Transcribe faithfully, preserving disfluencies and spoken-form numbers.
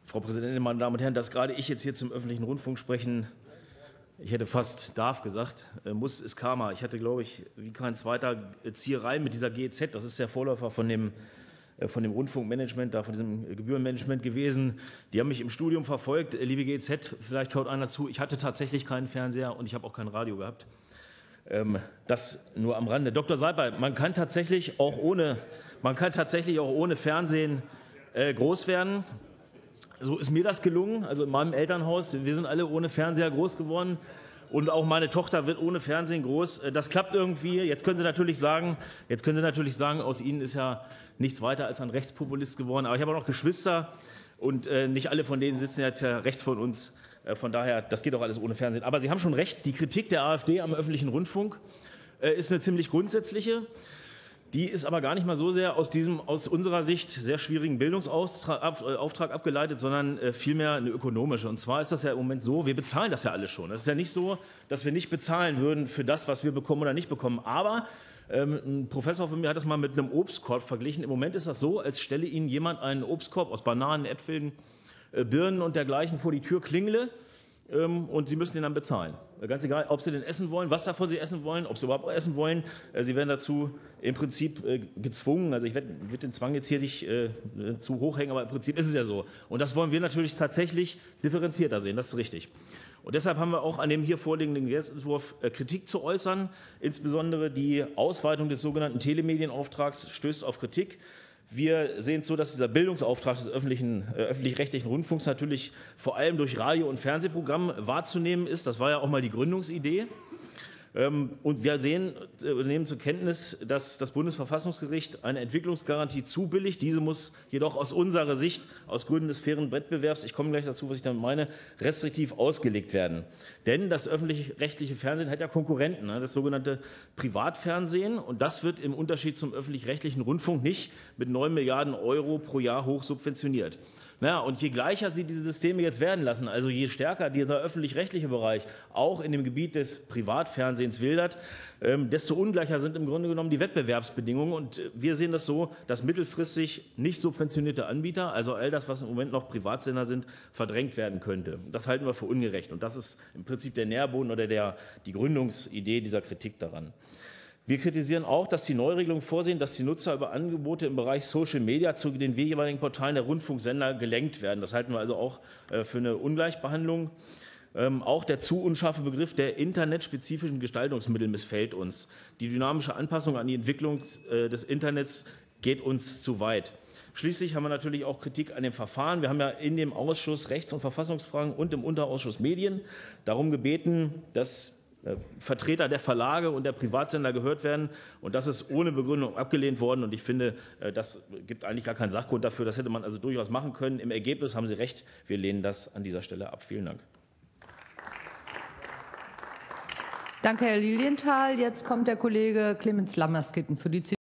Frau Präsidentin, meine Damen und Herren, dass gerade ich jetzt hier zum öffentlichen Rundfunk sprechen, ich hätte fast darf gesagt, äh, muss ist Karma. Ich hatte, glaube ich, wie kein zweiter äh, Zieherei mit dieser G E Z. Das ist der Vorläufer von dem, äh, von dem Rundfunkmanagement, da von diesem Gebührenmanagement gewesen. Die haben mich im Studium verfolgt. Äh, liebe G E Z, vielleicht schaut einer zu. Ich hatte tatsächlich keinen Fernseher und ich habe auch kein Radio gehabt. Ähm, das nur am Rande. Doktor Seibert, man kann tatsächlich auch ohne, man kann tatsächlich auch ohne Fernsehen äh, groß werden. So ist mir das gelungen, also in meinem Elternhaus. Wir sind alle ohne Fernseher groß geworden und auch meine Tochter wird ohne Fernsehen groß. Das klappt irgendwie. Jetzt können Sie natürlich sagen, jetzt können Sie natürlich sagen, aus Ihnen ist ja nichts weiter als ein Rechtspopulist geworden. Aber ich habe auch noch Geschwister und äh, nicht alle von denen sitzen jetzt ja rechts von uns. Äh, von daher, das geht auch alles ohne Fernsehen. Aber Sie haben schon recht, die Kritik der AfD am öffentlichen Rundfunk äh, ist eine ziemlich grundsätzliche. Die ist aber gar nicht mal so sehr aus diesem aus unserer Sicht sehr schwierigen Bildungsauftrag Auftrag abgeleitet, sondern vielmehr eine ökonomische. Und zwar ist das ja im Moment so, wir bezahlen das ja alle schon. Es ist ja nicht so, dass wir nicht bezahlen würden für das, was wir bekommen oder nicht bekommen. Aber ähm, ein Professor von mir hat das mal mit einem Obstkorb verglichen. Im Moment ist das so, als stelle Ihnen jemand einen Obstkorb aus Bananen, Äpfeln, äh, Birnen und dergleichen vor die Tür, klingele. Und Sie müssen den dann bezahlen. Ganz egal, ob Sie den essen wollen, was davon Sie essen wollen, ob Sie überhaupt essen wollen. Sie werden dazu im Prinzip gezwungen. Also ich werde den Zwang jetzt hier nicht äh, zu hoch hängen, aber im Prinzip ist es ja so. Und das wollen wir natürlich tatsächlich differenzierter sehen, das ist richtig. Und deshalb haben wir auch an dem hier vorliegenden Gesetzentwurf Kritik zu äußern. Insbesondere die Ausweitung des sogenannten Telemedienauftrags stößt auf Kritik. Wir sehen es so, dass dieser Bildungsauftrag des öffentlichen, äh, öffentlich-rechtlichen Rundfunks natürlich vor allem durch Radio- und Fernsehprogramm wahrzunehmen ist. Das war ja auch mal die Gründungsidee. Ähm, und wir sehen, äh, nehmen zur Kenntnis, dass das Bundesverfassungsgericht eine Entwicklungsgarantie zubilligt. Diese muss jedoch aus unserer Sicht, aus Gründen des fairen Wettbewerbs, ich komme gleich dazu, was ich damit meine, restriktiv ausgelegt werden. Denn das öffentlich-rechtliche Fernsehen hat ja Konkurrenten, ne? Das sogenannte Privatfernsehen. Und das wird im Unterschied zum öffentlich-rechtlichen Rundfunk nicht mit neun Milliarden Euro pro Jahr hoch subventioniert. Naja, und je gleicher Sie diese Systeme jetzt werden lassen, also je stärker dieser öffentlich-rechtliche Bereich auch in dem Gebiet des Privatfernsehens wildert, ähm, desto ungleicher sind im Grunde genommen die Wettbewerbsbedingungen. Und wir sehen das so, dass mittelfristig nicht subventionierte Anbieter, also all das, was im Moment noch Privatsender sind, verdrängt werden könnte. Das halten wir für ungerecht. Und das ist im Prinzip der Nährboden oder der, die Gründungsidee dieser Kritik daran. Wir kritisieren auch, dass die Neuregelungen vorsehen, dass die Nutzer über Angebote im Bereich Social Media zu den jeweiligen Portalen der Rundfunksender gelenkt werden. Das halten wir also auch für eine Ungleichbehandlung. Ähm, auch der zu unscharfe Begriff der internetspezifischen Gestaltungsmittel missfällt uns. Die dynamische Anpassung an die Entwicklung äh, des Internets geht uns zu weit. Schließlich haben wir natürlich auch Kritik an dem Verfahren. Wir haben ja in dem Ausschuss Rechts- und Verfassungsfragen und im Unterausschuss Medien darum gebeten, dass Vertreter der Verlage und der Privatsender gehört werden. Und das ist ohne Begründung abgelehnt worden. Und ich finde, das gibt eigentlich gar keinen Sachgrund dafür. Das hätte man also durchaus machen können. Im Ergebnis haben Sie recht. Wir lehnen das an dieser Stelle ab. Vielen Dank. Danke, Herr Lilienthal. Jetzt kommt der Kollege Clemens Lammerskitten für die C D U.